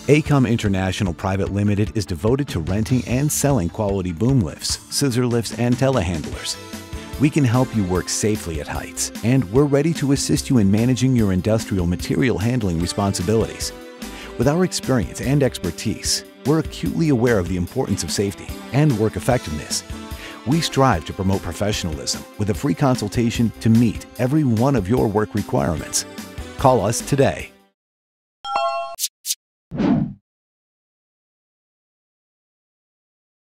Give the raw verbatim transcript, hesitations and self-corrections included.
Accom International Private Limited is devoted to renting and selling quality boom lifts, scissor lifts, and telehandlers. We can help you work safely at heights, and we're ready to assist you in managing your industrial material handling responsibilities. With our experience and expertise, we're acutely aware of the importance of safety and work effectiveness. We strive to promote professionalism with a free consultation to meet every one of your work requirements. Call us today.